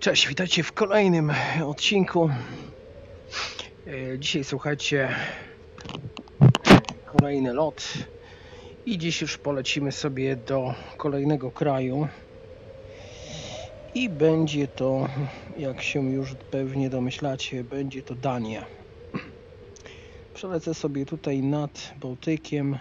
Cześć, witajcie w kolejnym odcinku. Dzisiaj słuchajcie, kolejny lot i dziś już polecimy sobie do kolejnego kraju i będzie to, jak się już pewnie domyślacie, będzie to Dania. Przelecę sobie tutaj nad Bałtykiem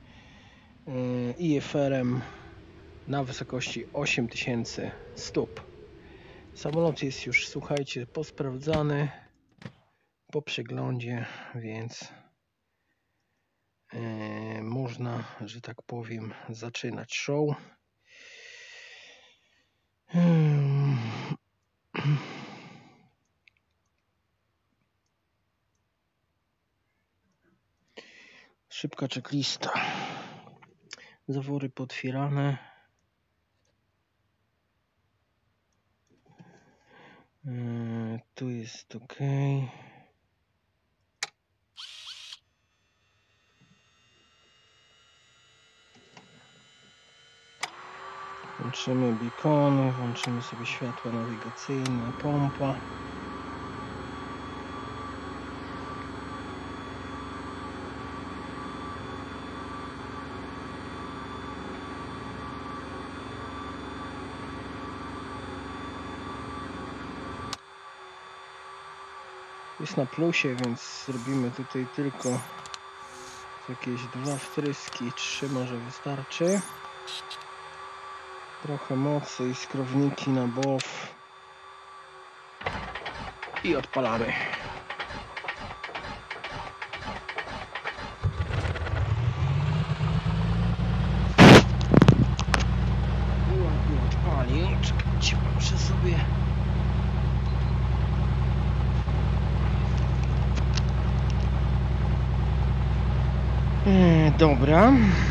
IFR-em na wysokości 8000 stóp. Samolot jest już, słuchajcie, posprawdzany, po przeglądzie, więc można, że tak powiem, zaczynać show. Szybka checklista. Zawory potwierane. Tu jest ok. Włączymy beacony, włączymy sobie światła nawigacyjne, pompa. Jest na plusie, więc zrobimy tutaj tylko jakieś 2 wtryski, 3 może wystarczy. Trochę mocy i skrowniki na BOW i odpalamy. Ładnie odpalił. Czekajcie, muszę sobie dobra.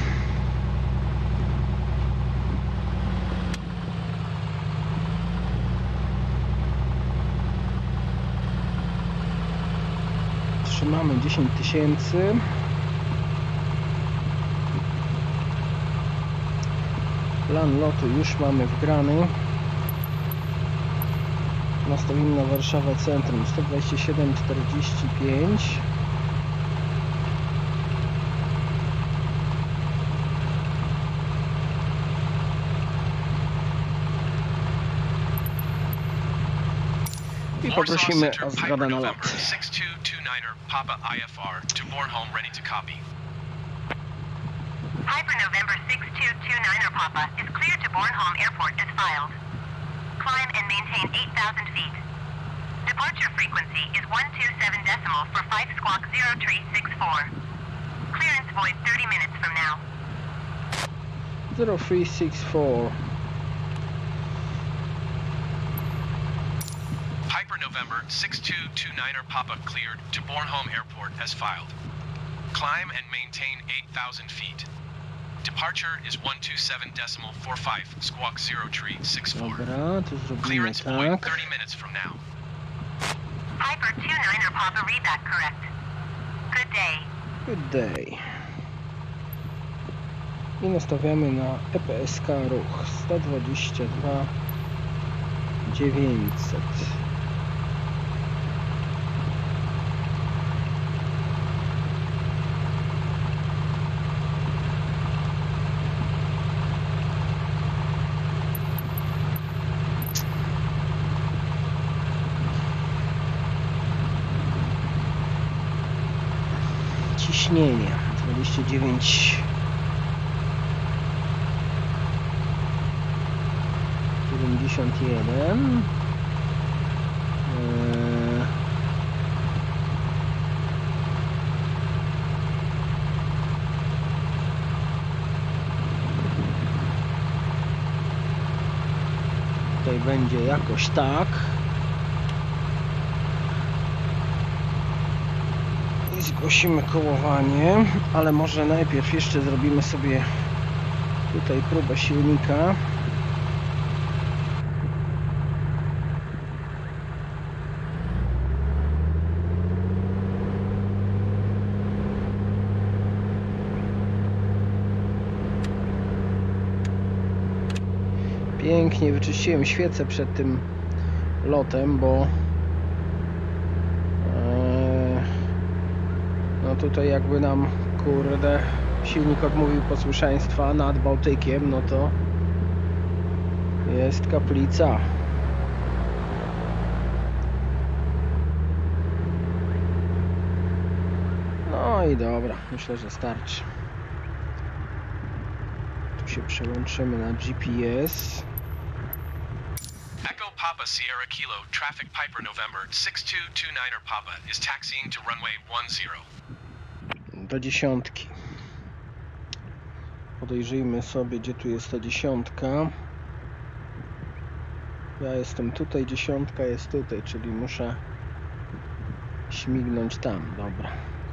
Trzymamy 10 000. Plan lotu już mamy wgrany. Nastawimy na Warszawa Centrum 127,45. I poprosimy o zgodę na lot. Papa IFR to Bornholm, ready to copy. Piper November 6229er Papa is cleared to Bornholm Airport as filed. Climb and maintain 8,000 feet. Departure frequency is 127 decimal for 5 squawk 0364. Clearance void 30 minutes from now. 0364. Piper November 6229er Papa cleared to Bornholm Airport as filed. Climb and maintain 8,000 feet. Departure is 127 decimal 45 squawk 0364. Dobra, to zrobimy Clearance void tak. 30 minutes from now. Piper 29er Papa read that correct. Good day. Good day. I nastawiamy na EPSK ruch 122 900. Ciśnienie 29 71. Tutaj będzie jakoś tak. I zgłosimy kołowanie, ale może najpierw jeszcze zrobimy sobie tutaj próbę silnika. Pięknie wyczyściłem świecę przed tym lotem, bo no tutaj jakby nam, kurde, silnik odmówił posłuszeństwa nad Bałtykiem, no to jest kaplica. No i dobra, myślę, że starczy. Tu się przełączymy na GPS. Echo Papa Sierra Kilo, traffic Piper November 6229er Papa is taxiing to runway 10. Do dziesiątki. Podejrzyjmy sobie, gdzie tu jest ta dziesiątka. Ja jestem tutaj, dziesiątka jest tutaj, czyli muszę śmignąć tam. Dobra.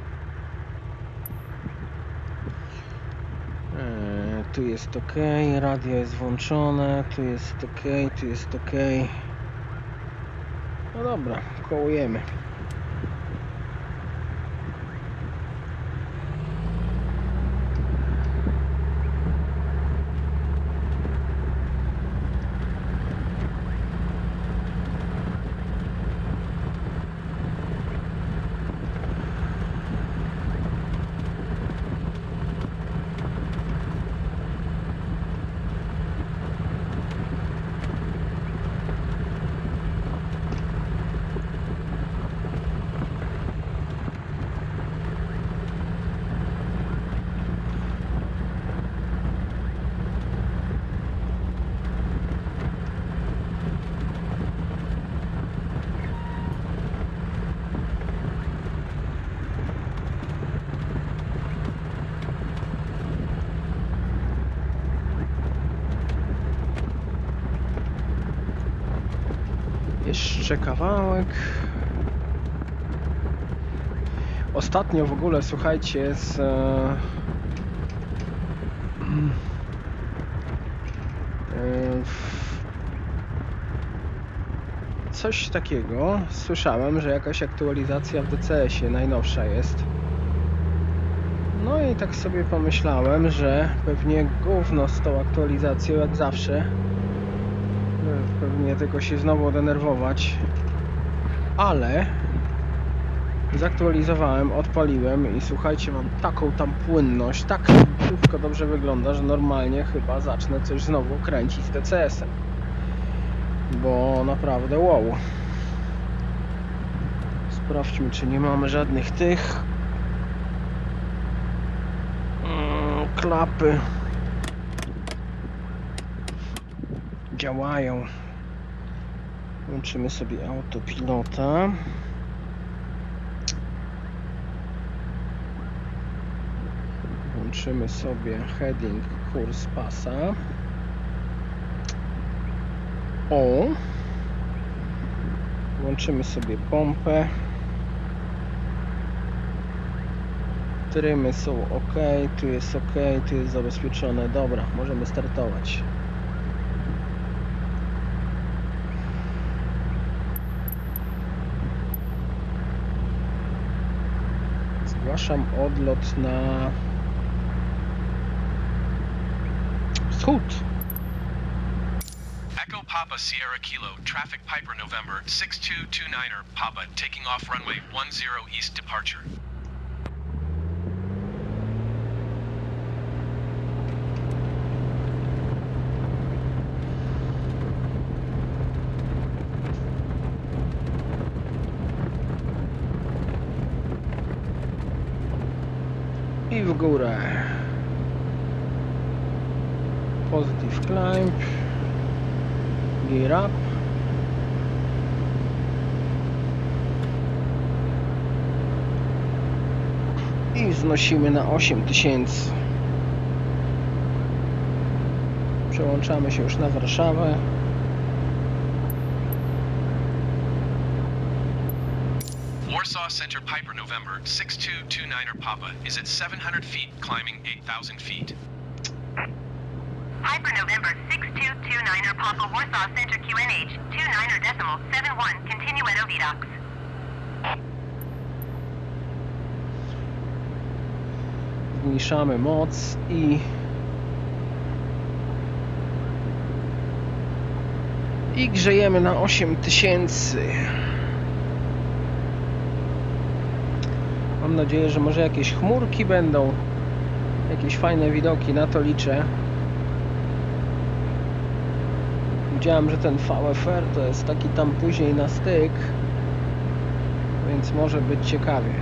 Tu jest ok, radio jest włączone, tu jest ok, tu jest ok. No dobra, kołujemy. Jeszcze kawałek. Ostatnio w ogóle, słuchajcie, coś takiego słyszałem, że jakaś aktualizacja w DCS-ie najnowsza jest. No i tak sobie pomyślałem, że pewnie gówno z tą aktualizacją jak zawsze. Pewnie tylko się znowu denerwować, ale zaktualizowałem, odpaliłem i słuchajcie, mam taką tam płynność, tak wszystko dobrze wygląda, że normalnie chyba zacznę coś znowu kręcić z DCS-em, bo naprawdę wow. Sprawdźmy, czy nie mamy żadnych tych klapy. Działają. Włączymy sobie autopilota. Włączymy sobie heading, kurs pasa. O! Włączymy sobie pompę. Trymy są ok, tu jest ok, tu jest zabezpieczone. Dobra, możemy startować. Zgłaszam odlot na wschód. Echo Papa Sierra Kilo, traffic Piper November 6229er Papa taking off runway 10 east departure. I w górę. Positive climb. Gear up. I wznosimy na 8000. Przełączamy się już na Warszawę. Warsaw Center Piper November 6229er Papa is at 700 feet, climbing 8,000 feet. Piper November 6229er Papa Warsaw Center QNH 29.71, continue at Ovidox. Zmniejszamy moc i I grzejemy na 8000. Mam nadzieję, że może jakieś chmurki będą. Jakieś fajne widoki, na to liczę. Widziałem, że ten VFR to jest taki tam później na styk, więc może być ciekawie.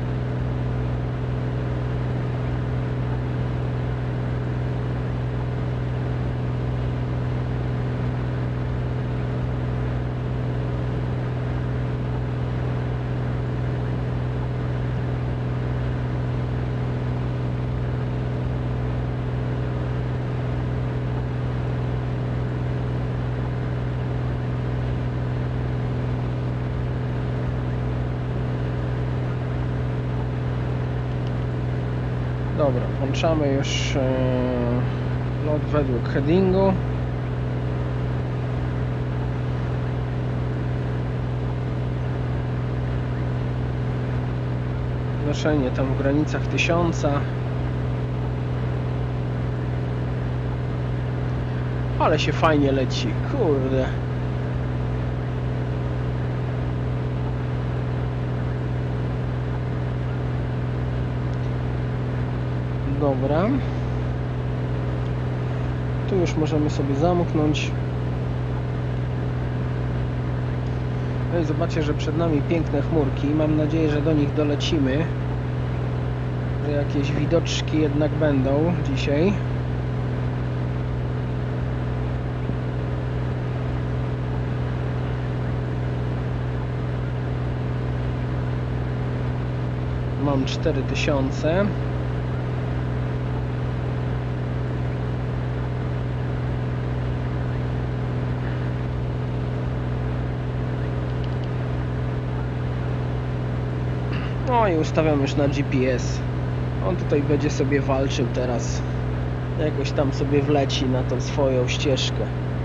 Dobra, włączamy już lot według headingu. Zgaszenie tam w granicach 1000. Ale się fajnie leci, kurde. Dobra. Tu już możemy sobie zamknąć. No i zobaczcie, że przed nami piękne chmurki. Mam nadzieję, że do nich dolecimy. Że jakieś widoczki jednak będą dzisiaj. Mam 4000. No i ustawiam już na GPS. On tutaj będzie sobie walczył teraz. Jakoś tam sobie wleci na tą swoją ścieżkę.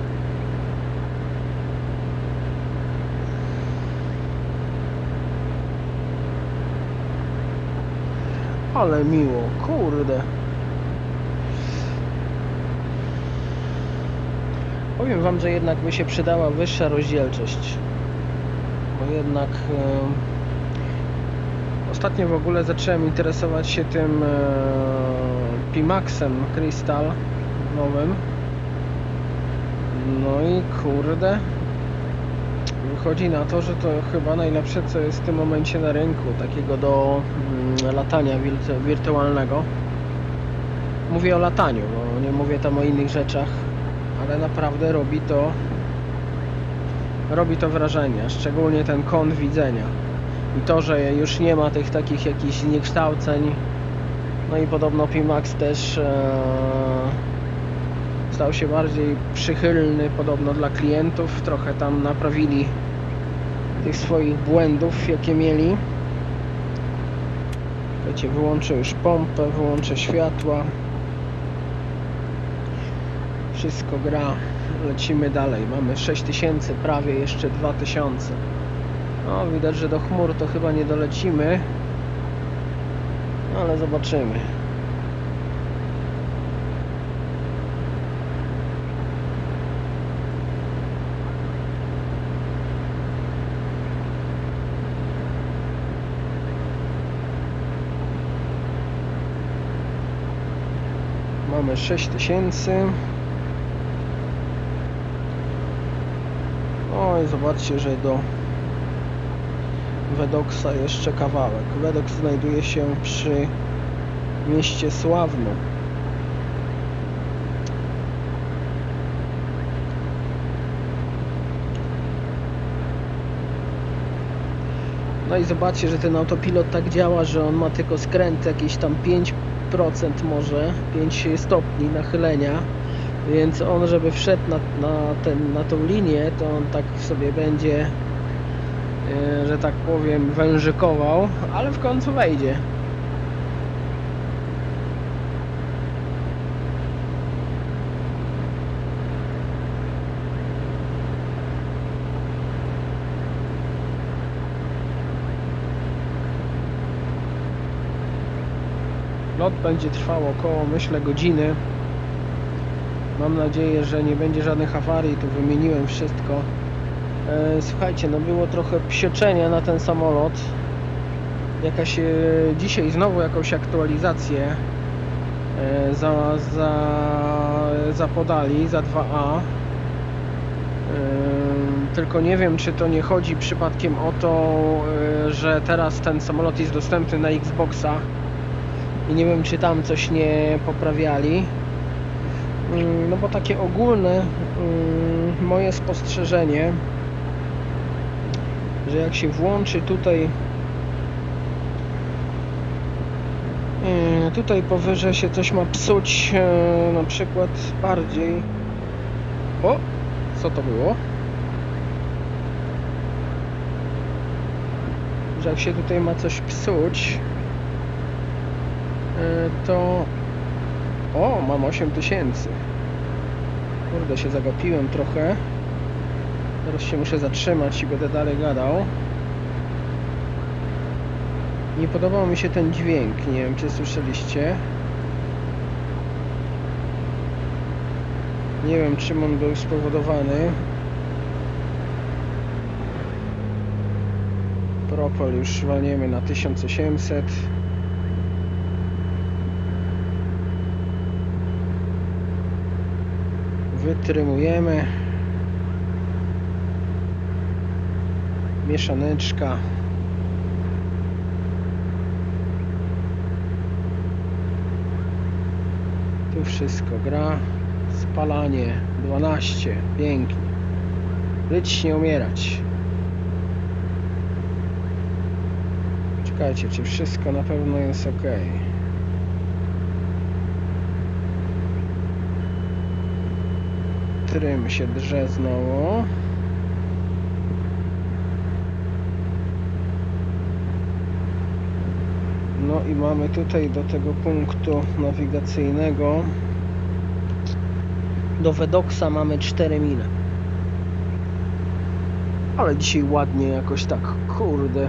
Ale miło, kurde. Powiem wam, że jednak by się przydała wyższa rozdzielczość. Bo jednak... Ostatnio w ogóle zacząłem interesować się tym Pimaxem Crystal nowym. No i kurde, wychodzi na to, że to chyba najlepsze, co jest w tym momencie na rynku, takiego do latania wirtualnego. Mówię o lataniu, bo nie mówię tam o innych rzeczach, ale naprawdę robi to wrażenie, szczególnie ten kąt widzenia. I to, że już nie ma tych takich jakichś zniekształceń. No i podobno Pimax też stał się bardziej przychylny podobno dla klientów. Trochę tam naprawili tych swoich błędów, jakie mieli. Wiecie, wyłączę już pompę, wyłączę światła. Wszystko gra. Lecimy dalej. Mamy 6000, prawie jeszcze 2000. No, widać, że do chmur to chyba nie dolecimy, ale zobaczymy. Mamy 6000. No i zobaczcie, że do Wedoksa jeszcze kawałek. Wedoks znajduje się przy mieście Sławno. No i zobaczcie, że ten autopilot tak działa, że on ma tylko skręt jakieś tam 5% może, 5 stopni nachylenia, więc on, żeby wszedł na tą linię, to on tak sobie będzie, że tak powiem, wężykował, ale w końcu wejdzie. Lot będzie trwał około, myślę, godziny. Mam nadzieję, że nie będzie żadnych awarii, tu wymieniłem wszystko. Słuchajcie, no było trochę psioczenia na ten samolot. Dzisiaj znowu jakąś aktualizację zapodali za 2A. Tylko nie wiem, czy to nie chodzi przypadkiem o to, że teraz ten samolot jest dostępny na Xboxa i nie wiem, czy tam coś nie poprawiali. No bo takie ogólne moje spostrzeżenie, że jak się włączy tutaj powyżej się coś ma psuć, na przykład bardziej. O, co to było? Że jak się tutaj ma coś psuć, to... O, mam 8000. Kurde, się zagapiłem trochę. Teraz się muszę zatrzymać i będę dalej gadał. Nie podobał mi się ten dźwięk, nie wiem, czy słyszeliście. Nie wiem, czym on był spowodowany. Propel już walniemy na 1800. Wytrymujemy. Mieszaneczka. Tu wszystko gra. Spalanie 12. Pięknie. Żyć, nie umierać. Czekajcie, czy wszystko na pewno jest ok. Trym się drze znowu. No i mamy tutaj do tego punktu nawigacyjnego, do Vedoxa mamy 4 mile. Ale dzisiaj ładnie jakoś tak, kurde.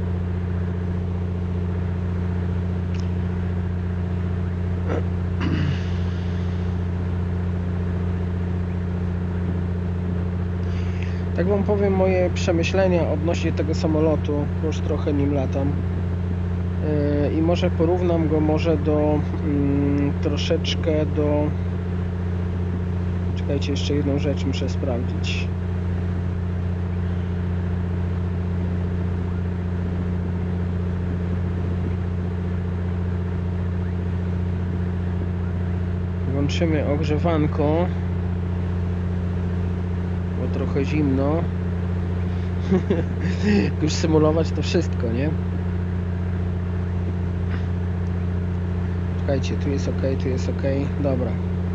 Tak wam powiem moje przemyślenia odnośnie tego samolotu, bo już trochę nim latam. I może porównam go do troszeczkę do... Czekajcie, jeszcze jedną rzecz muszę sprawdzić. Włączymy ogrzewanko, bo trochę zimno. Już symulować to wszystko, nie? Czekajcie, tu jest ok, tu jest ok. Dobra.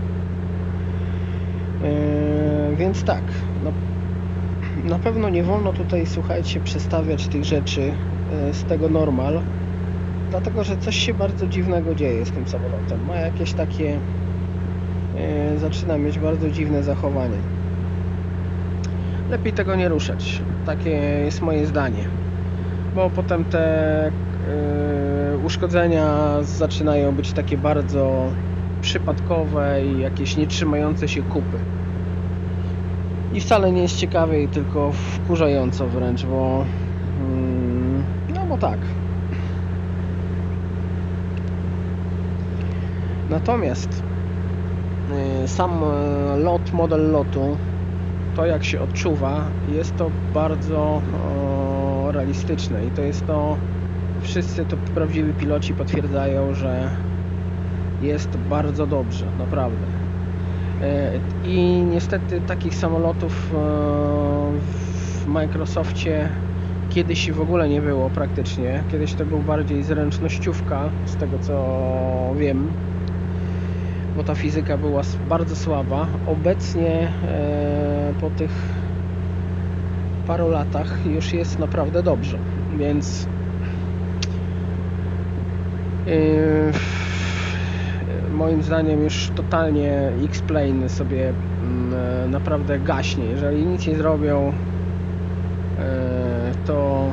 Więc tak, no, na pewno nie wolno tutaj, słuchajcie, przestawiać tych rzeczy z tego normal, dlatego że coś się bardzo dziwnego dzieje z tym samolotem. Ma jakieś takie... zaczyna mieć bardzo dziwne zachowanie. Lepiej tego nie ruszać. Takie jest moje zdanie. Bo potem te uszkodzenia zaczynają być takie bardzo przypadkowe i jakieś nietrzymające się kupy. I wcale nie jest ciekawie, tylko wkurzająco wręcz, bo no bo tak. Natomiast sam lot, model lotu, to jak się odczuwa, jest to bardzo realistyczne i to jest to, wszyscy to prawdziwi piloci potwierdzają, że jest bardzo dobrze, naprawdę. I niestety takich samolotów w Microsoftie kiedyś w ogóle nie było praktycznie. Kiedyś to był bardziej zręcznościówka, z tego co wiem, bo ta fizyka była bardzo słaba. Obecnie po tych paru latach już jest naprawdę dobrze, więc moim zdaniem już totalnie X-Plane sobie naprawdę gaśnie. Jeżeli nic nie zrobią, to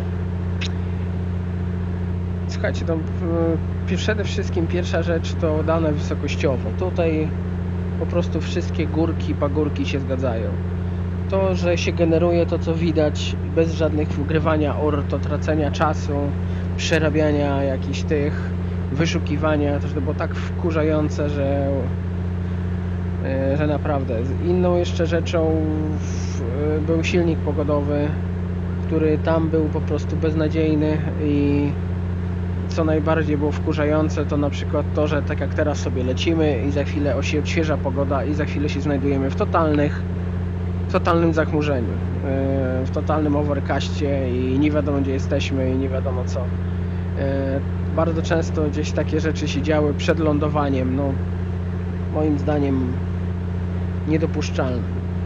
słuchajcie, to przede wszystkim pierwsza rzecz to dane wysokościowo. Tutaj po prostu wszystkie górki, pagórki się zgadzają. To, że się generuje to, co widać, bez żadnych wygrywania ort, tracenia czasu, przerabiania jakichś tych, wyszukiwania, to było tak wkurzające, że naprawdę. Inną jeszcze rzeczą był silnik pogodowy, który tam był po prostu beznadziejny i co najbardziej było wkurzające, to na przykład to, że tak jak teraz sobie lecimy i za chwilę odświeża pogoda i za chwilę się znajdujemy w totalnym zachmurzeniu, w totalnym overcastie i nie wiadomo gdzie jesteśmy i nie wiadomo co. Bardzo często gdzieś takie rzeczy się działy przed lądowaniem, no moim zdaniem niedopuszczalne.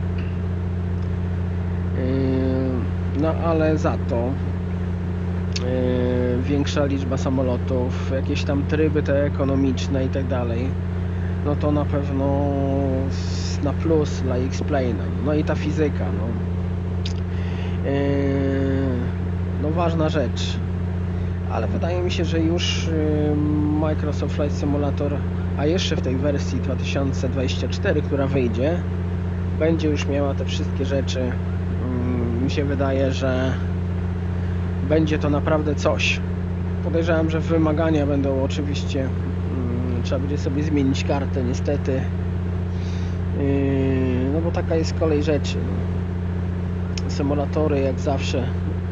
No ale za to większa liczba samolotów, jakieś tam tryby te ekonomiczne i tak dalej, no to na pewno na plus dla X-Plane'a. No i ta fizyka, no ważna rzecz, ale wydaje mi się, że już Microsoft Flight Simulator, a jeszcze w tej wersji 2024, która wyjdzie, będzie już miała te wszystkie rzeczy. Mi się wydaje, że będzie to naprawdę coś. Podejrzewam, że wymagania będą oczywiście, trzeba będzie sobie zmienić kartę niestety, no bo taka jest kolej rzeczy. Symulatory jak zawsze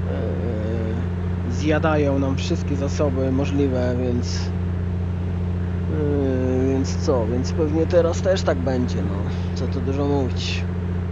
zjadają nam wszystkie zasoby możliwe, więc więc pewnie teraz też tak będzie, no co tu dużo mówić.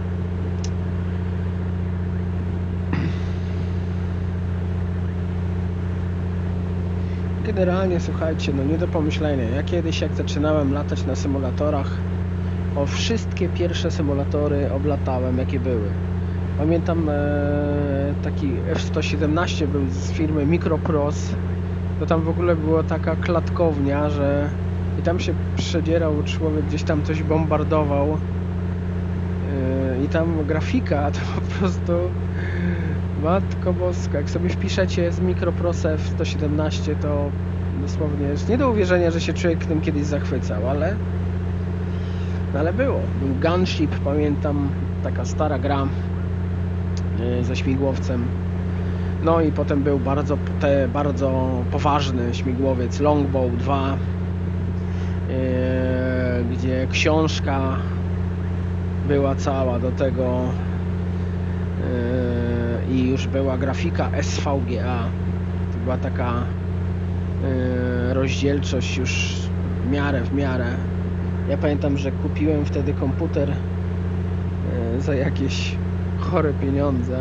Generalnie słuchajcie, no nie do pomyślenia. Ja kiedyś jak zaczynałem latać na symulatorach, wszystkie pierwsze symulatory oblatałem jakie były. Pamiętam taki F-117 był z firmy Micropros, to tam w ogóle była taka klatkownia, że i tam się przedzierał człowiek, gdzieś tam coś bombardował i tam grafika to po prostu matko boska, jak sobie wpiszecie z Micropros F-117 to dosłownie jest nie do uwierzenia, że się człowiek tym kiedyś zachwycał, ale było. Był Gunship, pamiętam, taka stara gra ze śmigłowcem. No i potem był bardzo poważny śmigłowiec Longbow 2, gdzie książka była cała do tego i już była grafika SVGA. To była taka rozdzielczość już w miarę. Ja pamiętam, że kupiłem wtedy komputer za jakieś chore pieniądze,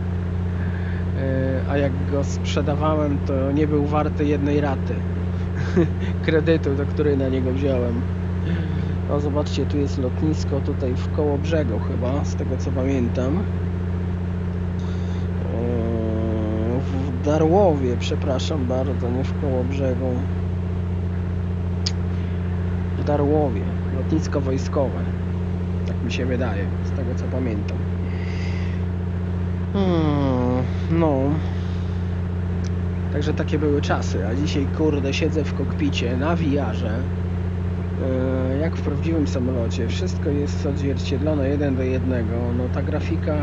a jak go sprzedawałem, to nie był warty jednej raty kredytu, do której na niego wziąłem. No zobaczcie, tu jest lotnisko, tutaj w Kołobrzegu chyba, z tego co pamiętam. W Darłowie, przepraszam bardzo, nie w Kołobrzegu. W Darłowie, lotnisko wojskowe. Tak mi się wydaje, z tego co pamiętam. No. Także takie były czasy, a dzisiaj kurde siedzę w kokpicie na VR-ze, jak w prawdziwym samolocie, wszystko jest odzwierciedlone 1:1, no ta grafika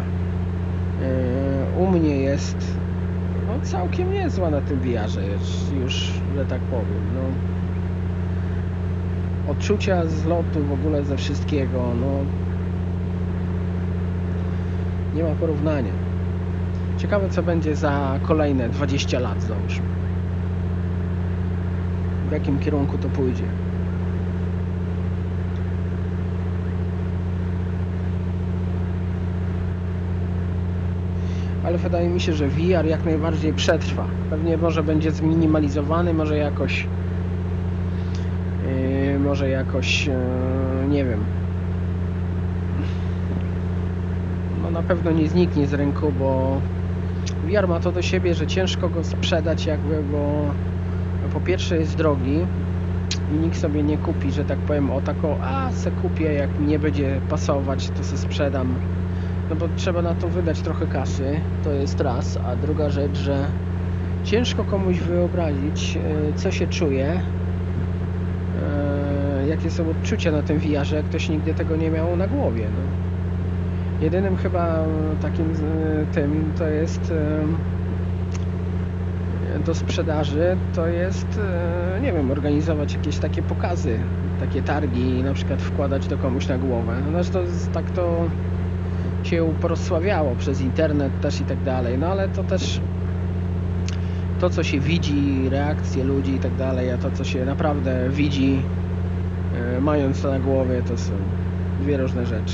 u mnie jest no, całkiem niezła na tym VR-ze już, że tak powiem, no. Odczucia z lotu w ogóle ze wszystkiego, no nie ma porównania. Ciekawe co będzie za kolejne 20 lat, załóżmy. W jakim kierunku to pójdzie. Ale wydaje mi się, że VR jak najbardziej przetrwa. Pewnie może będzie zminimalizowany, może jakoś nie wiem. No na pewno nie zniknie z rynku, bo VR ma to do siebie, że ciężko go sprzedać jakby, bo po pierwsze jest drogi i nikt sobie nie kupi, że tak powiem o taką, se kupię, jak mi nie będzie pasować, to se sprzedam. No bo trzeba na to wydać trochę kasy, to jest raz, a druga rzecz, że ciężko komuś wyobrazić, co się czuje, jak jakie są odczucia na tym VR-ze, jak ktoś nigdy tego nie miał na głowie, no. Jedynym chyba takim tym to jest do sprzedaży, to jest, nie wiem, organizować jakieś takie pokazy, takie targi i na przykład wkładać to komuś na głowę. No, znaczy tak to się prosławiało przez internet też i tak dalej, no ale to też to, co się widzi, reakcje ludzi i tak dalej, a to, co się naprawdę widzi, mając to na głowie, to są dwie różne rzeczy.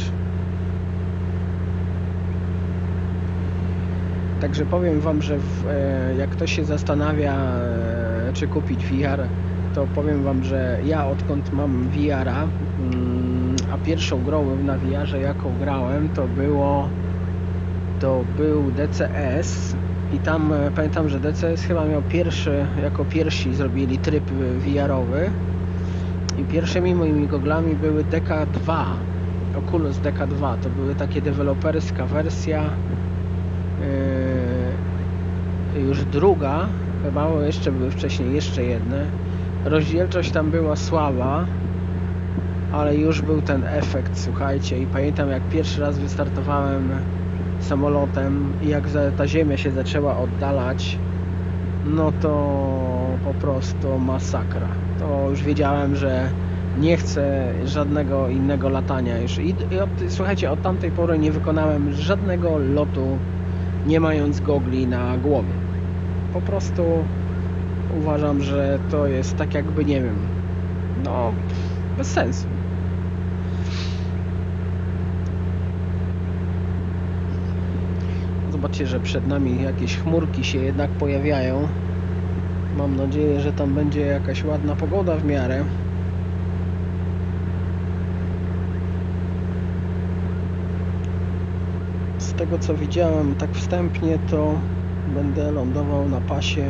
Także powiem Wam, że jak ktoś się zastanawia, czy kupić VR, to powiem Wam, że ja odkąd mam VR-a, a pierwszą grą na VR-ze, jaką grałem, to był DCS i tam pamiętam, że DCS chyba miał jako pierwsi zrobili tryb VR-owy i pierwszymi moimi goglami były DK2, Oculus DK2, to były takie deweloperska wersja, już druga, chyba jeszcze były wcześniej jeszcze jedne. Rozdzielczość tam była słaba, ale już był ten efekt, słuchajcie, i pamiętam, jak pierwszy raz wystartowałem samolotem i jak ta ziemia się zaczęła oddalać, no to po prostu masakra. To już wiedziałem, że nie chcę żadnego innego latania już. Słuchajcie, od tamtej pory nie wykonałem żadnego lotu, nie mając gogli na głowie. Po prostu uważam, że to jest tak jakby, nie wiem, no bez sensu. Zobaczcie, że przed nami jakieś chmurki się jednak pojawiają. Mam nadzieję, że tam będzie jakaś ładna pogoda w miarę. Z tego, co widziałem tak wstępnie, to będę lądował na pasie.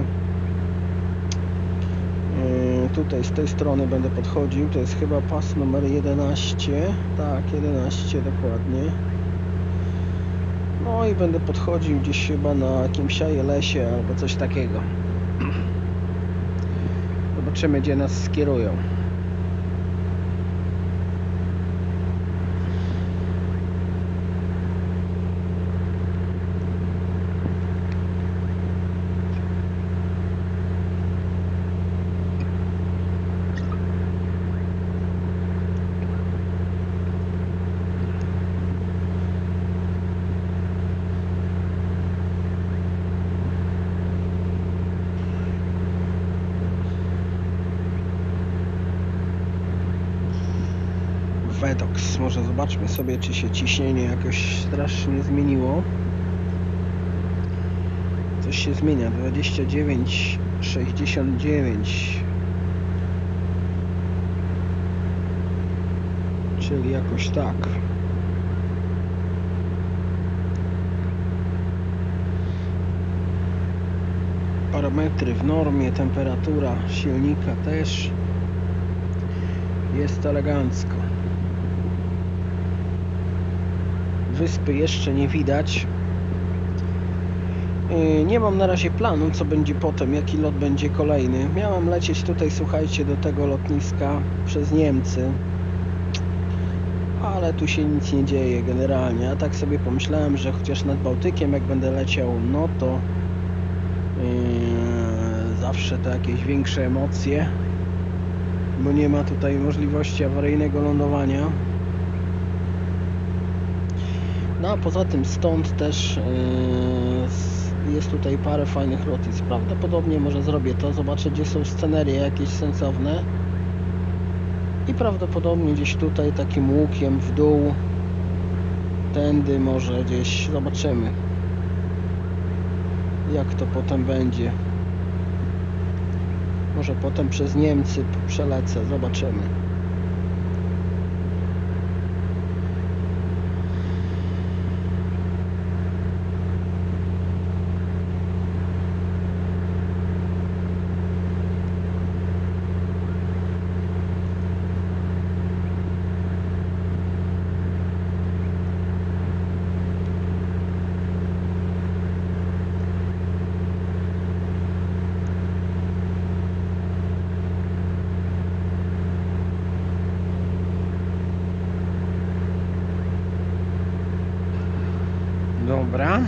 Tutaj z tej strony będę podchodził. To jest chyba pas numer 11. Tak, 11 dokładnie. No i będę podchodził gdzieś chyba na jakimś lesie albo coś takiego. Zobaczymy, gdzie nas skierują. Vedox. Może zobaczmy sobie, czy się ciśnienie jakoś strasznie zmieniło. Coś się zmienia. 29,69. Czyli jakoś tak. Parametry w normie, temperatura silnika też jest elegancko. Wyspy jeszcze nie widać. Nie mam na razie planu, co będzie potem, jaki lot będzie kolejny. Miałem lecieć tutaj, słuchajcie, do tego lotniska przez Niemcy, ale tu się nic nie dzieje generalnie. A tak sobie pomyślałem, że chociaż nad Bałtykiem jak będę leciał, no to zawsze to jakieś większe emocje, bo nie ma tutaj możliwości awaryjnego lądowania. No a poza tym stąd też jest tutaj parę fajnych lotnisk. Prawdopodobnie może zrobię to, zobaczę, gdzie są scenerie jakieś sensowne i prawdopodobnie gdzieś tutaj takim łukiem w dół, tędy może gdzieś, zobaczymy, jak to potem będzie. Może potem przez Niemcy przelecę, zobaczymy. Dobra.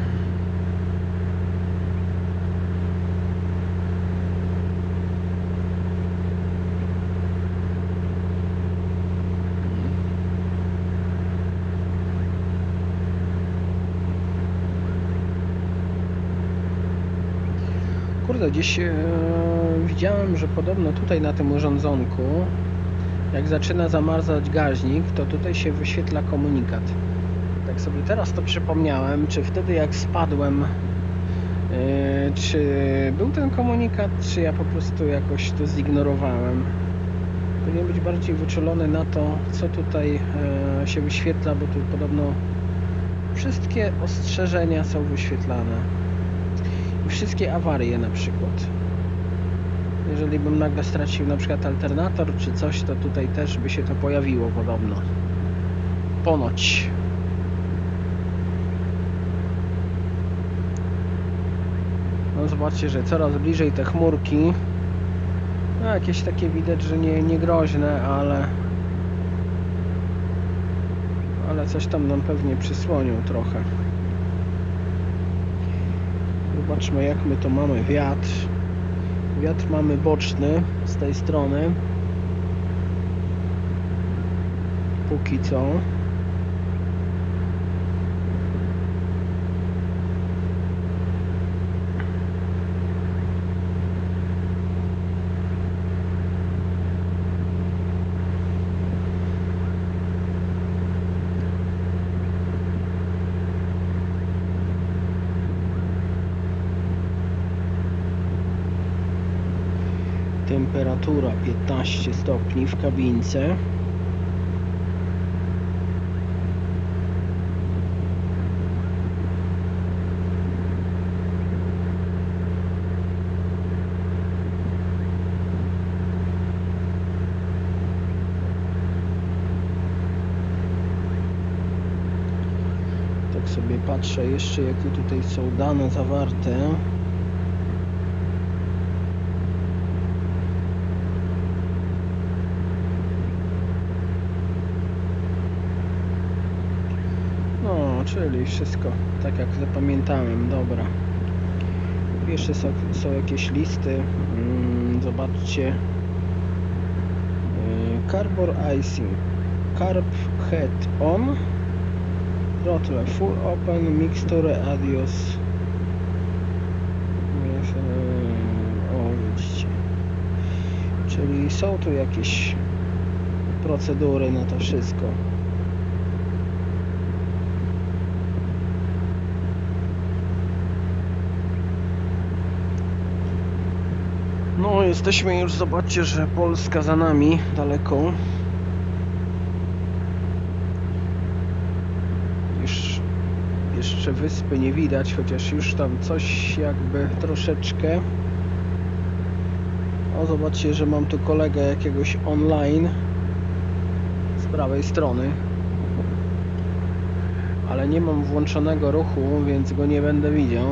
Kurde, gdzieś widziałem, że podobno tutaj na tym urządzonku, jak zaczyna zamarzać gaźnik, to tutaj się wyświetla komunikat. Tak sobie teraz to przypomniałem, czy wtedy jak spadłem, czy był ten komunikat, czy ja po prostu jakoś to zignorowałem. Powinien być bardziej wyczulony na to, co tutaj się wyświetla, bo tu podobno wszystkie ostrzeżenia są wyświetlane. I wszystkie awarie na przykład. Jeżeli bym nagle stracił na przykład alternator czy coś, to tutaj też by się to pojawiło podobno. Ponoć. No zobaczcie, że coraz bliżej te chmurki. No jakieś takie widać, że nie groźne, ale coś tam nam pewnie przysłonią trochę. Zobaczmy, jak my to mamy wiatr. Wiatr mamy boczny z tej strony. Póki co. Temperatura 15 stopni w kabince. Tak sobie patrzę jeszcze, jakie tutaj są dane zawarte. Czyli wszystko tak jak zapamiętałem. Dobra. Jeszcze są jakieś listy. Zobaczcie. Carbon icing. Carb head on. Throttle full open. Mixture adios. O, widzicie. Czyli są tu jakieś procedury na to wszystko. No, jesteśmy już, zobaczcie, że Polska za nami, daleko. Jeszcze wyspy nie widać, chociaż już tam coś jakby troszeczkę. O, zobaczcie, że mam tu kolegę jakiegoś online z prawej strony. Ale nie mam włączonego ruchu, więc go nie będę widział.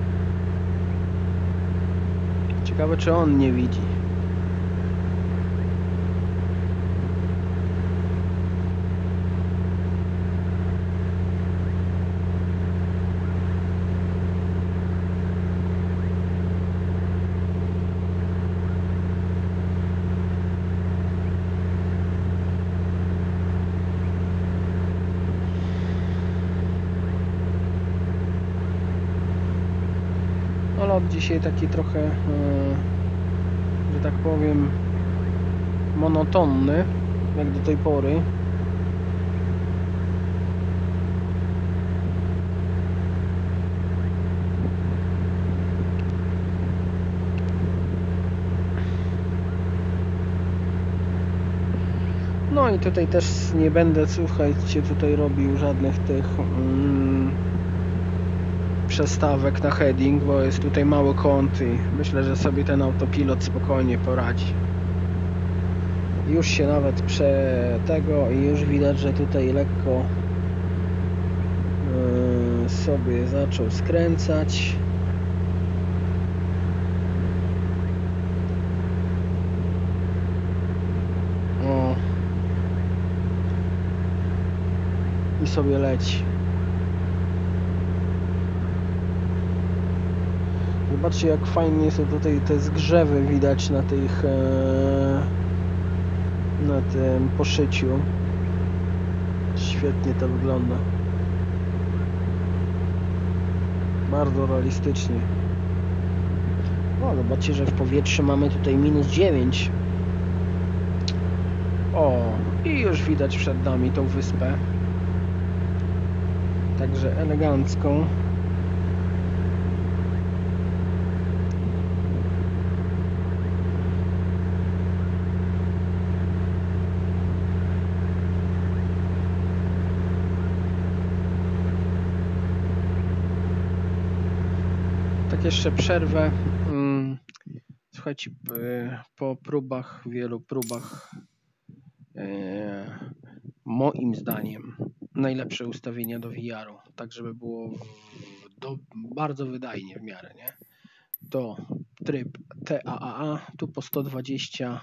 Ciekawe, czy on nie widzi. No, lot dzisiaj taki trochę, że tak powiem, monotonny, jak do tej pory. No i tutaj też nie będę, słuchajcie, tutaj robił żadnych tych przestawek na heading, bo jest tutaj mały kąt i myślę, że sobie ten autopilot spokojnie poradzi. Już się nawet tego i już widać, że tutaj lekko sobie zaczął skręcać. O. I sobie leci. Zobaczcie, jak fajnie są tutaj te zgrzewy widać na tych na tym poszyciu. Świetnie to wygląda. Bardzo realistycznie. O, zobaczcie, że w powietrzu mamy tutaj -9. O, i już widać przed nami tą wyspę. Także elegancką. Tak jeszcze przerwę. Słuchajcie, po próbach, wielu próbach, moim zdaniem najlepsze ustawienia do VR-u, tak żeby było bardzo wydajnie w miarę, nie? To tryb TAAA, tu po 120,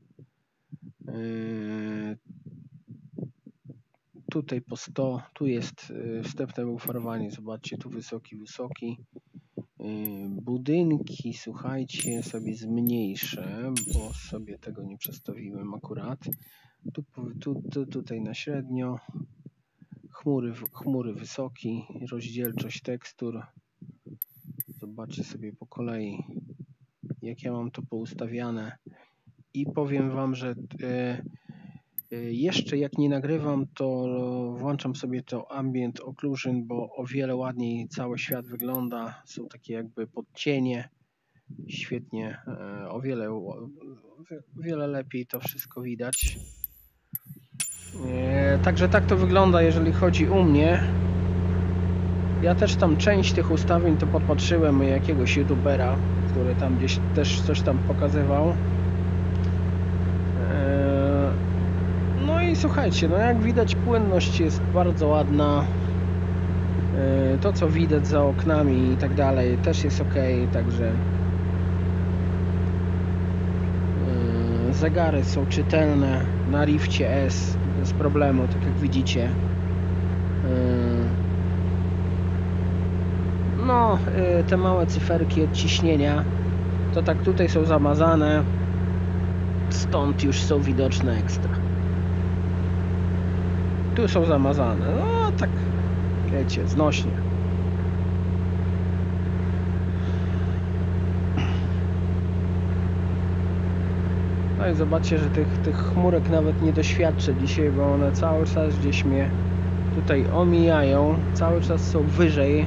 tutaj po 100, tu jest wstępne buferowanie, zobaczcie, tu wysoki. Budynki, słuchajcie, sobie zmniejszę, bo sobie tego nie przestawiłem akurat. Tutaj na średnio. Chmury wysoki, rozdzielczość tekstur. Zobaczcie sobie po kolei, jak ja mam to poustawiane. I powiem wam, że jeszcze jak nie nagrywam, to włączam sobie to Ambient Occlusion, bo o wiele ładniej cały świat wygląda. Są takie jakby podcienie. Świetnie, o wiele lepiej to wszystko widać. Także tak to wygląda, jeżeli chodzi u mnie. Ja też tam część tych ustawień to podpatrzyłem u jakiegoś youtubera, który tam gdzieś też coś tam pokazywał. No i słuchajcie, no jak widać, płynność jest bardzo ładna. To co widać za oknami i tak dalej też jest ok, także zegary są czytelne na Rifcie S bez problemu, tak jak widzicie. No, te małe cyferki odciśnienia to tak tutaj są zamazane, stąd już są widoczne ekstra. Tu są zamazane, no tak wiecie, znośnie. No i zobaczcie, że tych chmurek nawet nie doświadczę dzisiaj, bo one cały czas gdzieś mnie tutaj omijają, cały czas są wyżej.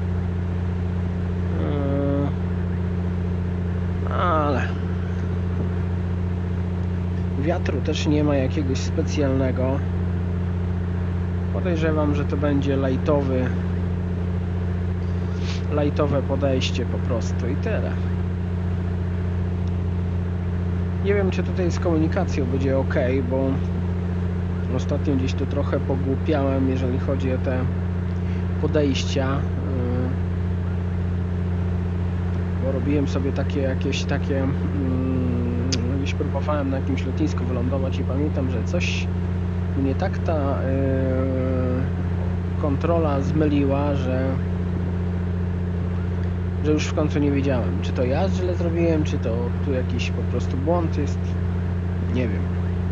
Ale wiatru też nie ma jakiegoś specjalnego. Podejrzewam, że to będzie lightowe podejście po prostu i tyle. Nie wiem, czy tutaj z komunikacją będzie ok, bo ostatnio gdzieś tu trochę pogłupiałem, jeżeli chodzi o te podejścia. Bo robiłem sobie gdzieś próbowałem na jakimś lotnisku wylądować i pamiętam, że coś mnie tak ta kontrola zmyliła, że już w końcu nie wiedziałem, czy to ja źle zrobiłem, czy to tu jakiś po prostu błąd jest, nie wiem.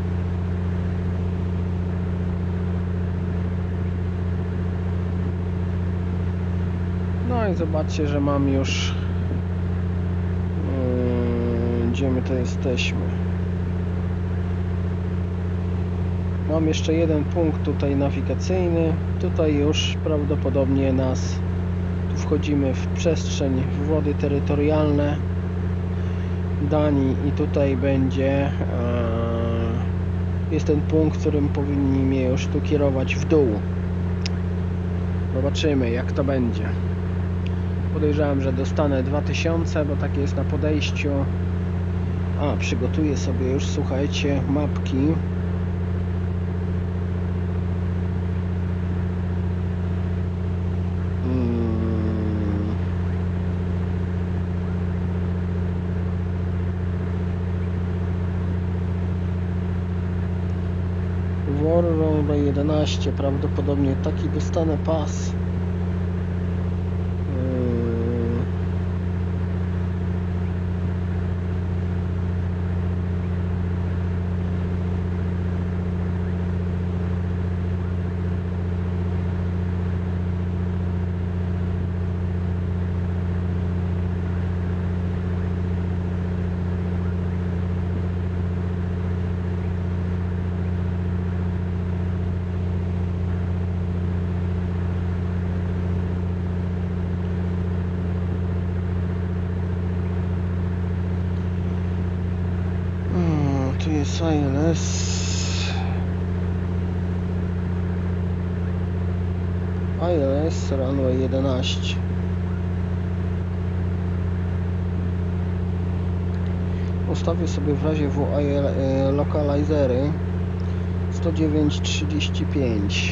No i zobaczcie, że mam już gdzie my to jesteśmy. Mam jeszcze jeden punkt tutaj nawigacyjny. Tutaj już prawdopodobnie tu wchodzimy w przestrzeń, w wody terytorialne Danii i tutaj będzie jest ten punkt, którym powinni mnie już tu kierować w dół. Zobaczymy, jak to będzie. Podejrzewam, że dostanę 2000, bo takie jest na podejściu. Przygotuję sobie już, słuchajcie, mapki. Warrow B11, prawdopodobnie taki dostanę pas. ILS runway 11. Ustawię sobie w razie W lokalizery 109.35.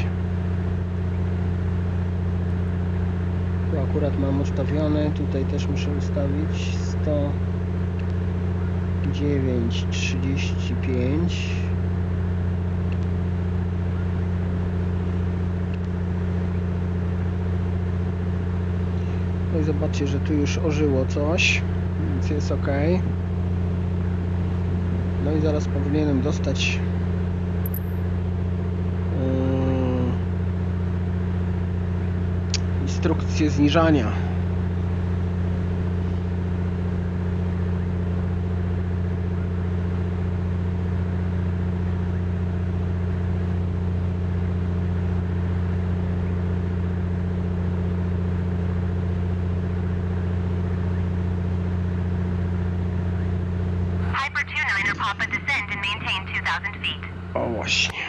Tu akurat mam ustawione, tutaj też muszę ustawić 109.35. No i zobaczcie, że tu już ożyło coś, więc jest ok. No i zaraz powinienem dostać instrukcję zniżania. Piper 29er Papa, descend and maintain 2,000 feet. O właśnie.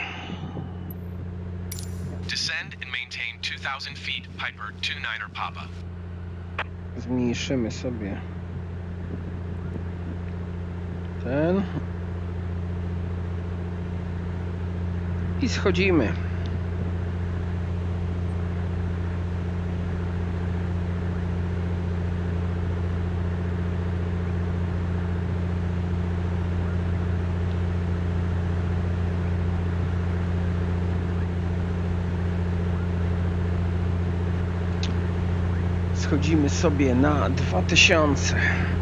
Descend and maintain 2,000 feet, Piper 29er Papa. Zmniejszymy sobie ten i schodzimy. Schodzimy sobie na 2000.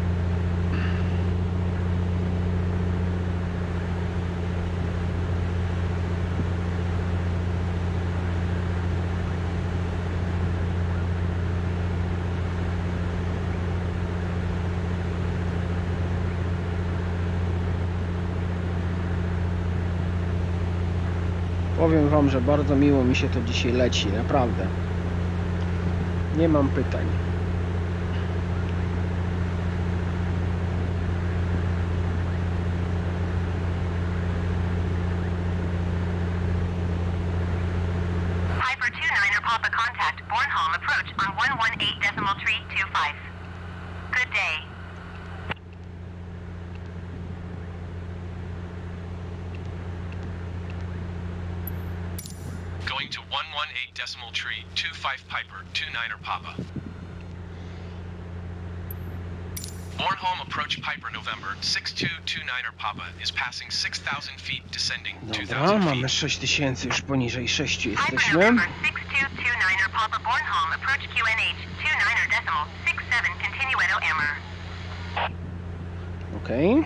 Powiem wam, że bardzo miło mi się to dzisiaj leci, naprawdę. Nie mam pytań. Piper 29er Papa, contact Bornholm approach on 118.325. Good day. Going to 118.325 Piper 29er Papa. Bornholm approach Piper November 6229er Papa is passing 6,000 feet, descending Dobra, 2,000 mamy feet. 6000, już poniżej 6 Piper jesteśmy. November 6229er Papa, Bornholm approach QNH 29er decimal 67 continueto Amber. Okej.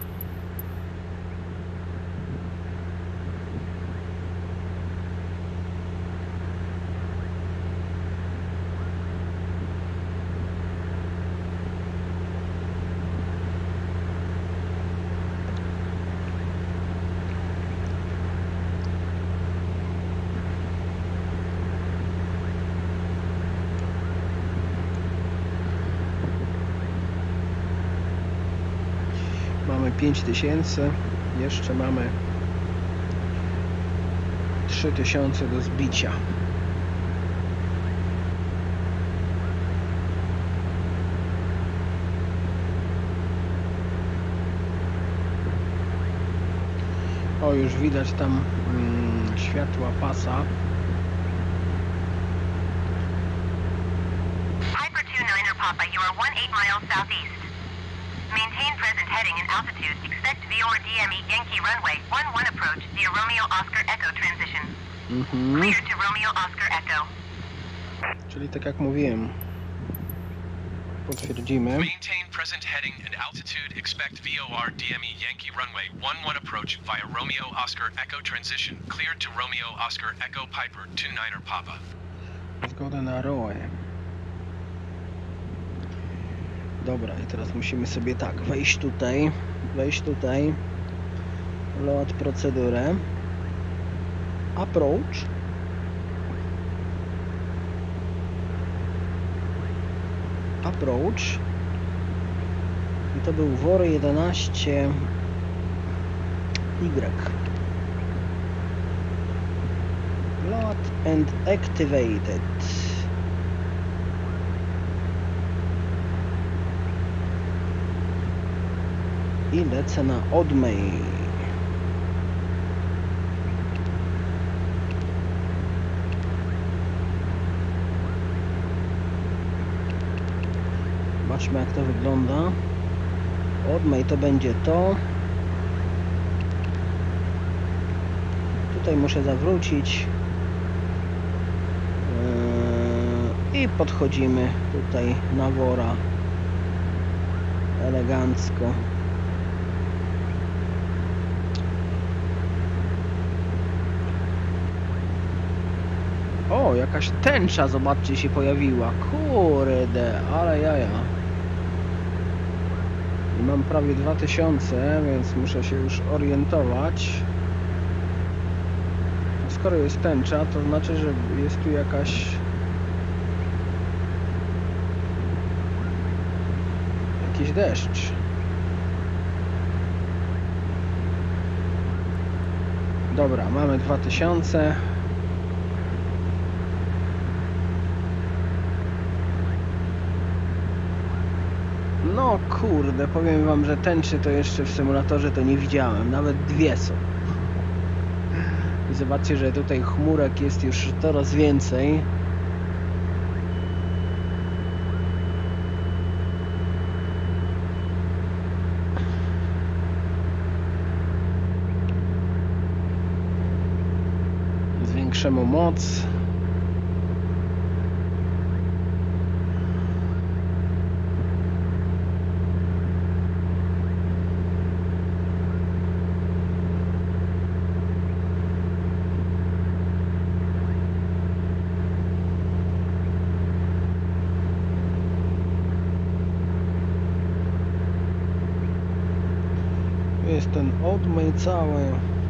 Mamy 5000, jeszcze mamy 3000 do zbicia. O, już widać tam światła pasa. Piper 29er Papa, you are 18 miles southeast. Maintain present heading and altitude. Expect VOR DME Yankee runway 11 approach via Romeo Oscar Echo transition. Clear to Romeo Oscar Echo. Czyli tak jak mówiłem, potwierdzimy. Maintain present heading and altitude. Expect VOR DME Yankee runway 11 approach via Romeo Oscar Echo transition. Clear to Romeo Oscar Echo Piper 29er Papa. Zgoda na ROE. Dobra, i teraz musimy sobie tak, wejść tutaj, load procedurę, approach, i to był WOR 11 Y. Load and activated. I lecę na Odmej. Zobaczmy, jak to wygląda. Odmej to będzie to. Tutaj muszę zawrócić. I podchodzimy tutaj na wora. Elegancko. O, jakaś tęcza, zobaczcie, się pojawiła. Kurde, ale jaja. I mam prawie 2000, więc muszę się już orientować. A skoro jest tęcza, to znaczy, że jest tu jakiś deszcz. Dobra, mamy 2000. No kurde, powiem wam, że tęczy to jeszcze w symulatorze to nie widziałem. Nawet dwie są. I zobaczcie, że tutaj chmurek jest już coraz więcej. Zwiększymy moc. Jest ten Odmej cały.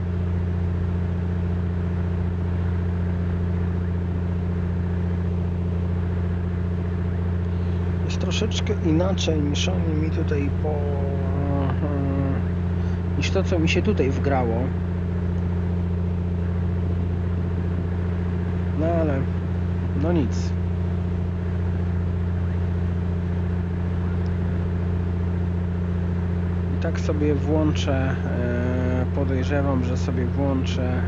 Jest troszeczkę inaczej niż oni mi tutaj niż to, co mi się tutaj wgrało. No ale no nic. I tak sobie włączę, podejrzewam, że sobie włączę,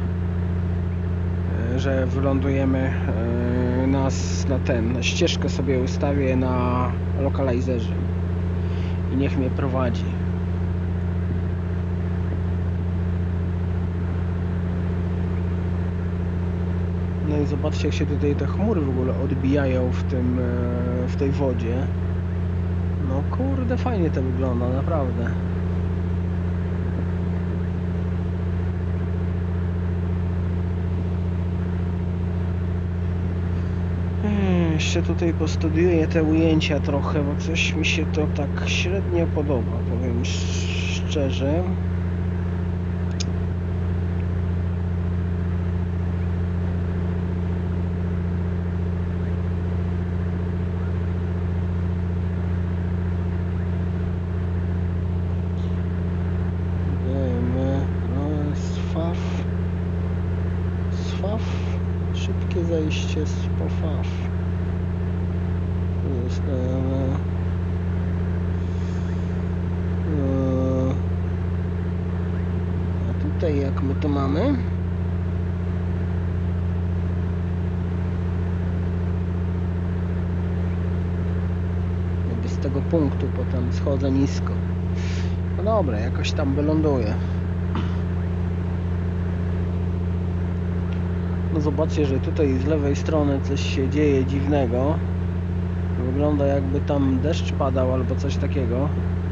że wylądujemy na ścieżkę sobie ustawię na lokalizerze i niech mnie prowadzi. No i zobaczcie, jak się tutaj te chmury w ogóle odbijają w tej wodzie. No kurde, fajnie to wygląda, naprawdę. Jeszcze tutaj postudiuję te ujęcia trochę, bo coś mi się to tak średnio podoba, powiem szczerze. Szybkie zejście z POFAF. A tutaj jak my to mamy? Jakby z tego punktu potem schodzę nisko. No dobra, jakoś tam wyląduję. No zobaczcie, że tutaj z lewej strony coś się dzieje dziwnego. Wygląda, jakby tam deszcz padał albo coś takiego.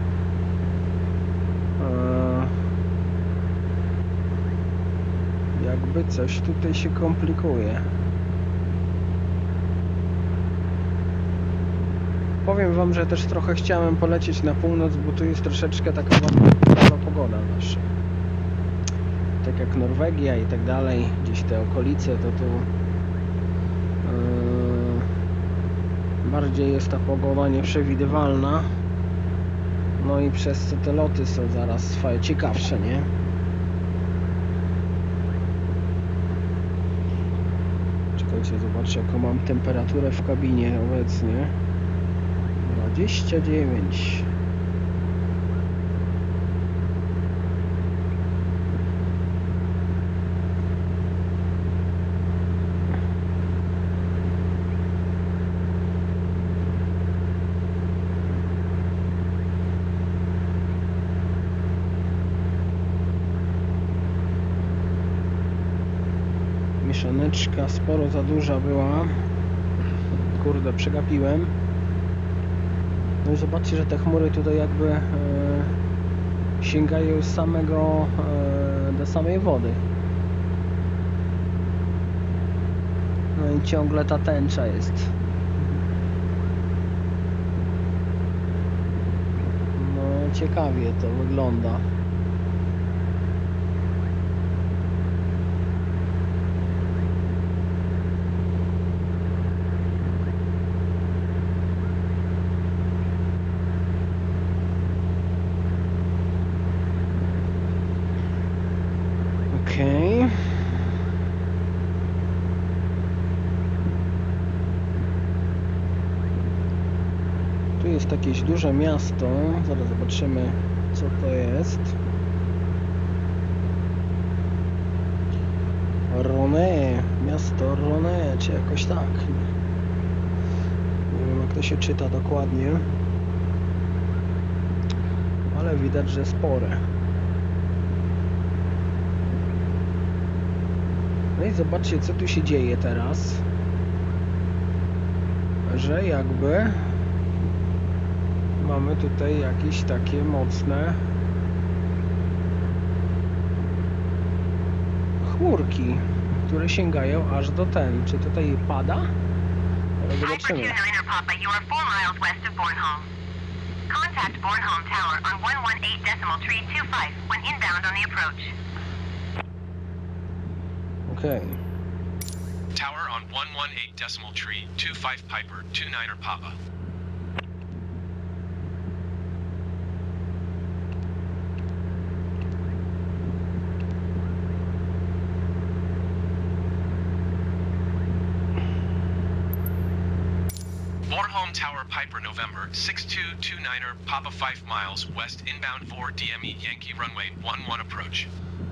Jakby coś tutaj się komplikuje. Powiem wam, że też trochę chciałem polecieć na północ, bo tu jest troszeczkę taka ładna pogoda nasza. Tak jak Norwegia i tak dalej, gdzieś te okolice, to tu bardziej jest ta pogoda nieprzewidywalna. No i przez co te loty są zaraz ciekawsze, nie? Słuchajcie, zobaczcie jaką mam temperaturę w kabinie obecnie. 29. Mieszaneczka sporo za duża była. Kurde, przegapiłem. No i zobaczcie, że te chmury tutaj jakby sięgają do samej wody. No i ciągle ta tęcza jest. No ciekawie to wygląda. Okej. Tu jest jakieś duże miasto. Zaraz zobaczymy, co to jest. Rhône. Miasto Rhône, czy jakoś tak. Nie wiem, jak to się czyta dokładnie. Ale widać, że spore. No i zobaczcie, co tu się dzieje teraz. Że jakby mamy tutaj jakieś takie mocne chmurki, które sięgają aż do ten. Czy tutaj pada? Ale Piper zobaczymy. 29er Papa, you are 4 miles west of Bornholm. Contact Bornholm Tower on 118.35 when inbound on the approach. Okej. Tower on 118.25 Piper 29er Papa. Bornholm Tower Piper November 6229er Papa 5 miles west inbound 4 DME Yankee runway 11 approach.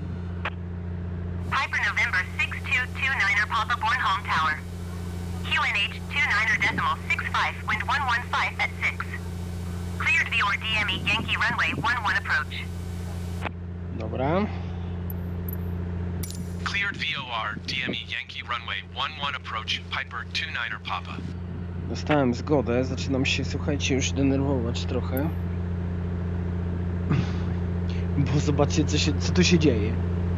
Piper November 6229er Papa Bornholm Tower. QNH 29er.65, wind 115 at 6. Cleared VOR DME Yankee runway 11 approach. Dobra. Cleared VOR DME Yankee runway 11 approach Piper 29er Papa. Dostałem zgodę. Zaczynam się, słuchajcie, już denerwować trochę. Bo zobaczcie, co tu się dzieje.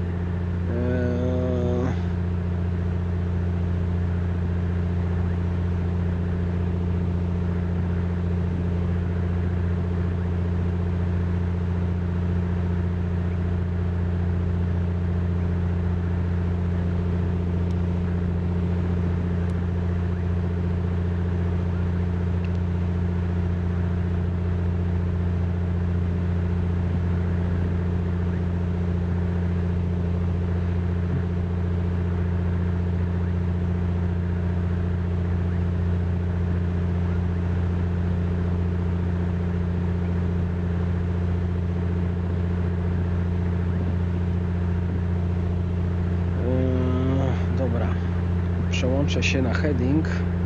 Przełączę się na heading.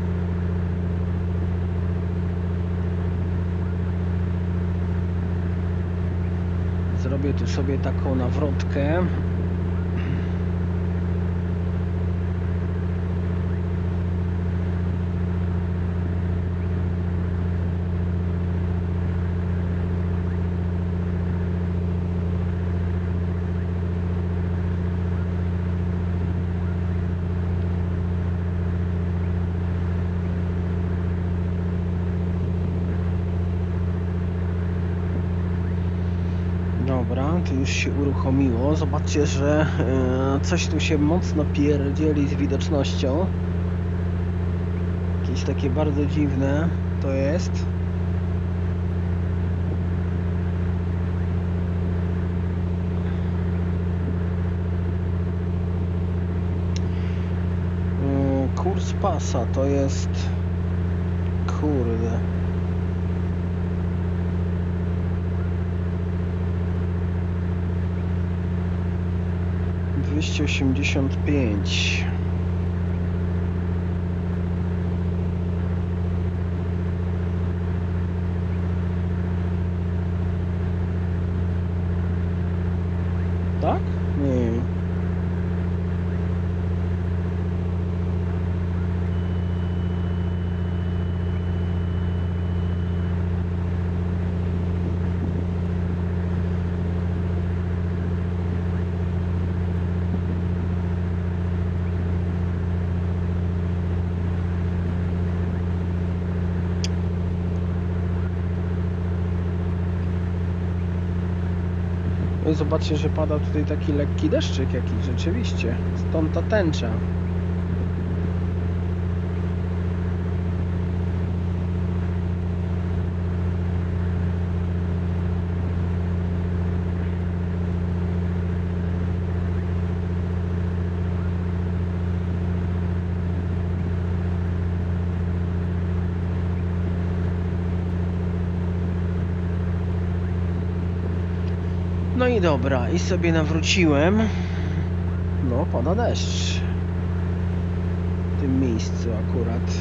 Zrobię tu sobie taką nawrotkę. Dobra, to już się uruchomiło. Zobaczcie, że coś tu się mocno pierdzieli z widocznością. Jakieś takie bardzo dziwne to jest. Kurs z pasa to jest... Kurde. ...285. Tak? Nie. No i zobaczcie, że pada tutaj taki lekki deszczyk jakiś, rzeczywiście. Stąd ta tęcza. No i dobra, i sobie nawróciłem. No, pada deszcz. W tym miejscu akurat.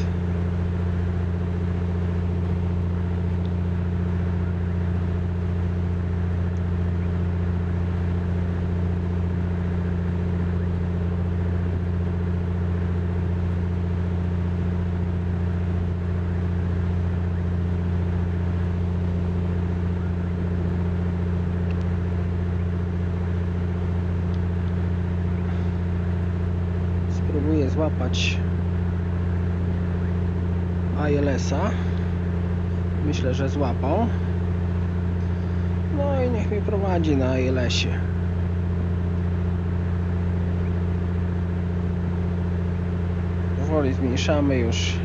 Spróbuję złapać ILS-a. Myślę, że złapał. No i niech mnie prowadzi na ILS-ie. Powoli zmniejszamy już.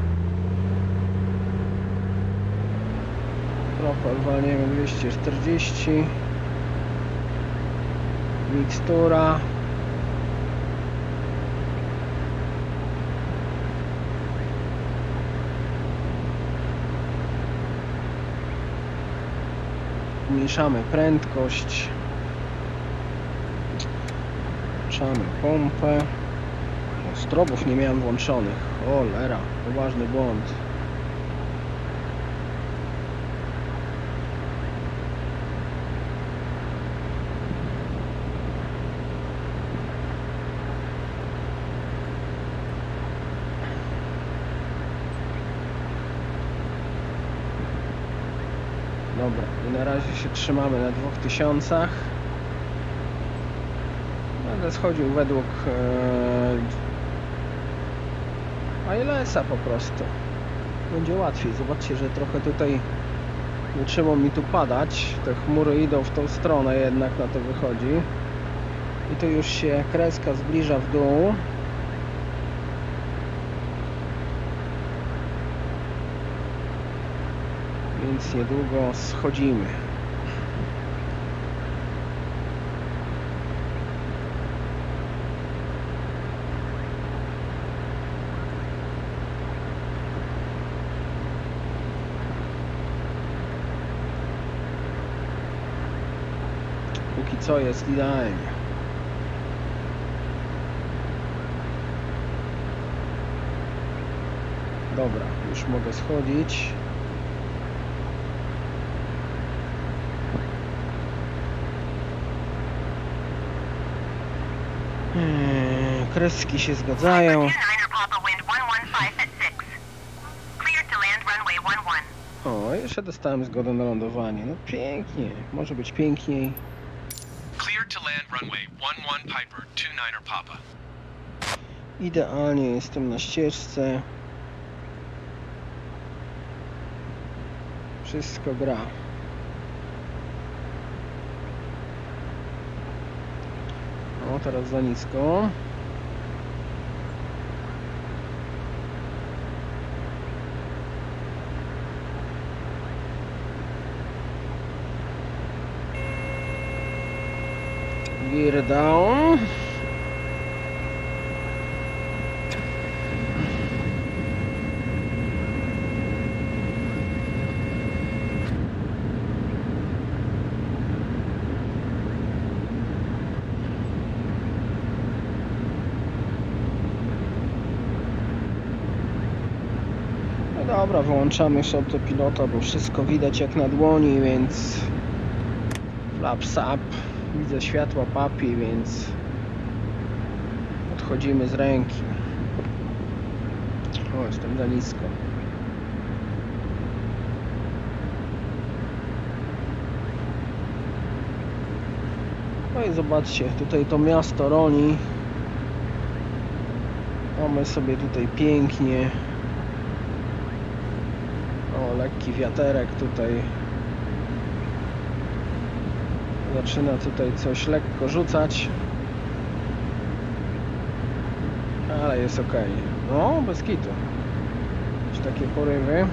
Propel walniemy 240. Mikstura. Zmniejszamy prędkość. Włączamy pompę. O, strobów nie miałem włączonych. Cholera, poważny błąd. Dobra, i na razie się trzymamy na 2000. Będę schodził według ILS-a po prostu. Będzie łatwiej. Zobaczcie, że trochę tutaj nie trzeba mi tu padać. Te chmury idą w tą stronę, jednak na to wychodzi. I tu już się kreska zbliża w dół. Więc niedługo schodzimy. Póki co jest idealnie. Dobra, już mogę schodzić. Kreski się zgadzają. O, jeszcze dostałem zgodę na lądowanie. No pięknie, może być piękniej. Cleared to land runway 11 Piper 29er Papa. Idealnie, jestem na ścieżce. Wszystko gra. O, teraz za nisko. Gear down. No dobra, wyłączamy już autopilota, bo wszystko widać jak na dłoni, więc flaps up, widzę światła papi, więc odchodzimy z ręki. O, jestem za nisko. No i zobaczcie, tutaj to miasto Roni. Mamy sobie tutaj pięknie. O, lekki wiaterek tutaj. Zaczyna tutaj coś lekko rzucać. Ale jest ok. No, bez kitu. Jakieś takie porywy.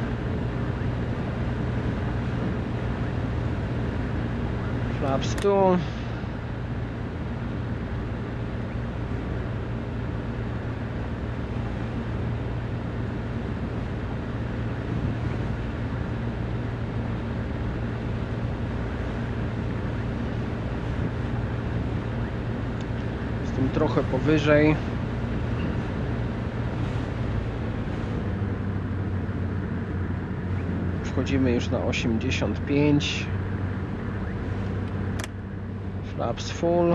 Flaps tu. Jestem trochę powyżej. Wchodzimy już na 85. Flaps full.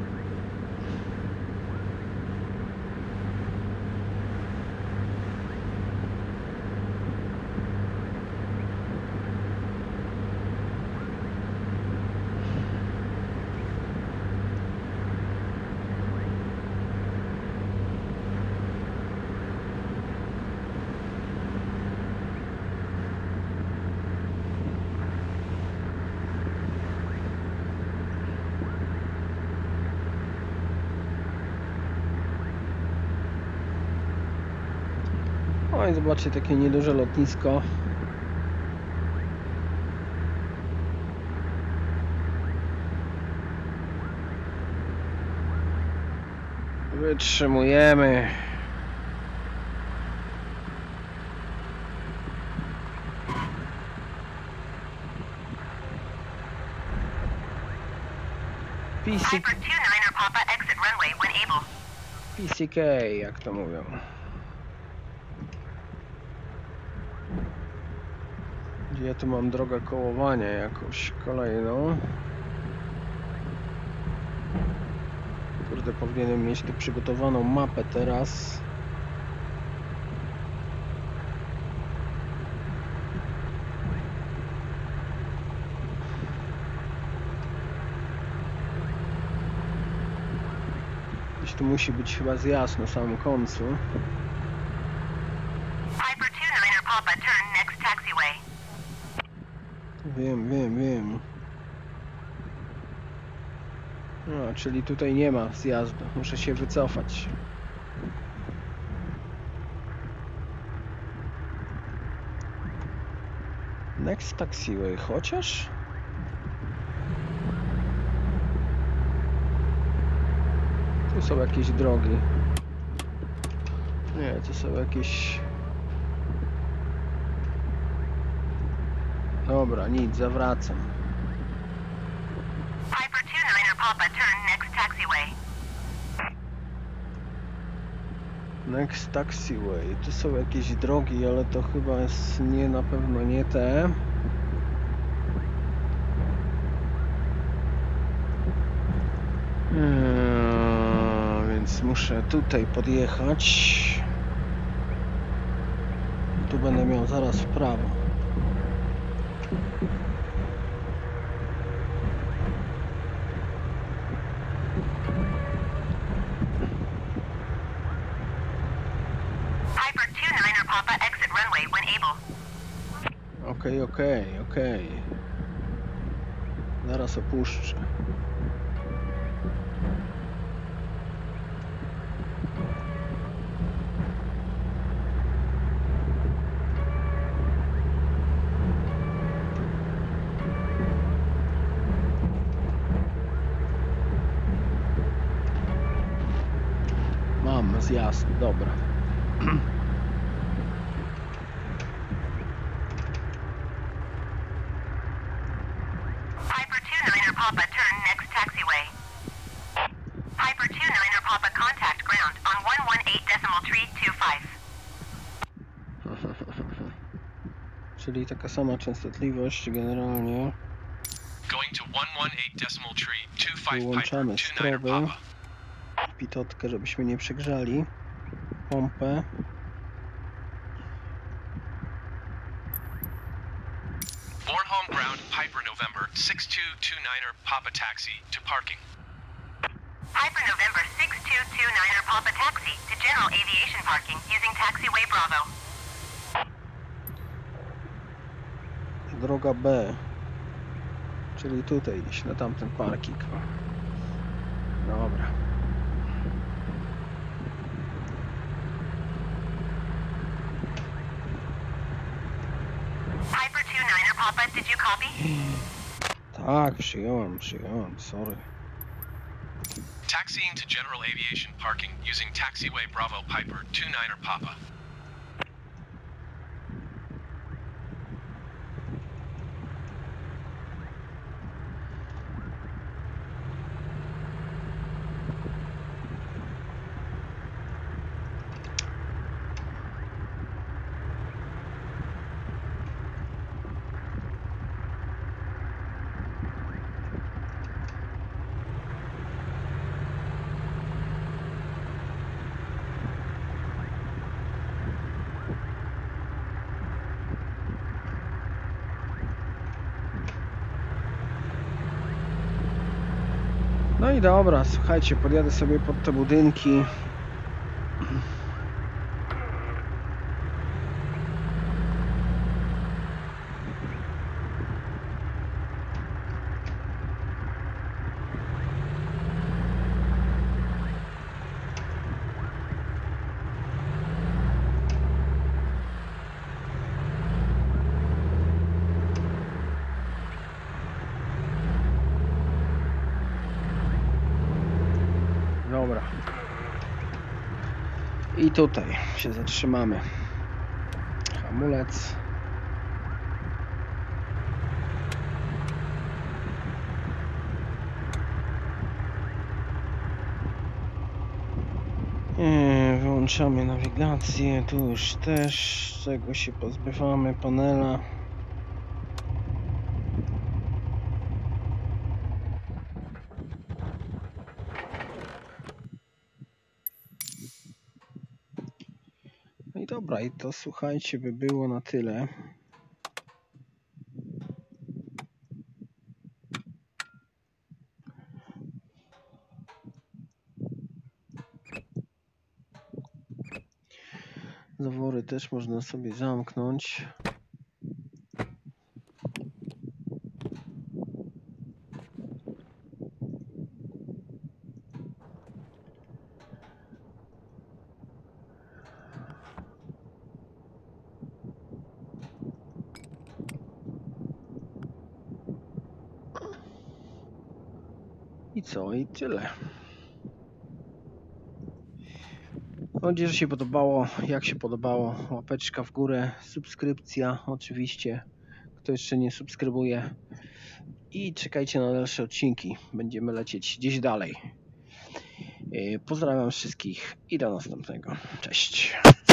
No i zobaczcie, takie nieduże lotnisko. Wytrzymujemy. Piper 29er Papa, exit runway when able. PCK, jak to mówią. Gdzie ja tu mam drogę kołowania jakąś kolejną. Kurde, powinienem mieć tu przygotowaną mapę teraz. Gdzieś tu musi być chyba zjazd na samym końcu. Piper 29er Papa, turn next taxiway. Wiem. No, czyli tutaj nie ma zjazdu. Muszę się wycofać. Next taxiway, chociaż? Tu są jakieś drogi. Nie, tu są jakieś... Dobra, nic, zawracam. Piper 29er Papa, turn next taxiway. Next taxiway. Tu są jakieś drogi, ale to chyba jest nie, na pewno nie te. Więc muszę tutaj podjechać. Tu będę miał zaraz w prawo. Piper 29er Papa, exit runway when able. Okej. Zaraz opuszczę. Mam zjazd, dobra. Piper 29er Papa, turn next taxiway. Piper 29er Papa, contact ground on 118.325. Czyli taka sama częstotliwość generalnie. Going to 118.3, 25 Wyłączamy Piper, 29er stroby. Papa. Pitotkę, żebyśmy nie przegrzali. Pompę. Bornholm ground, Piper November, 6229er Papa taxi to parking. Piper November 6229er Papa taxi to general aviation parking using taxiway Bravo. Droga B. Czyli tutaj gdzieś na tamten parking. Dobra. Piper 29er Papa, did you copy? Tak, przyjąłem, sorry. Taxiing to general aviation parking using taxiway Bravo Piper, 29er Papa. No i dobra, słuchajcie, podjadę sobie pod te budynki. Dobra. I tutaj się zatrzymamy. Hamulec. Wyłączamy nawigację. Tu już też czego się pozbywamy. Panela. No i dobra, i to słuchajcie, by było na tyle. Zawory też można sobie zamknąć. I co? I tyle. Mam nadzieję, że się podobało. Jak się podobało, łapeczka w górę, subskrypcja oczywiście, kto jeszcze nie subskrybuje. I czekajcie na dalsze odcinki. Będziemy lecieć gdzieś dalej. Pozdrawiam wszystkich i do następnego. Cześć.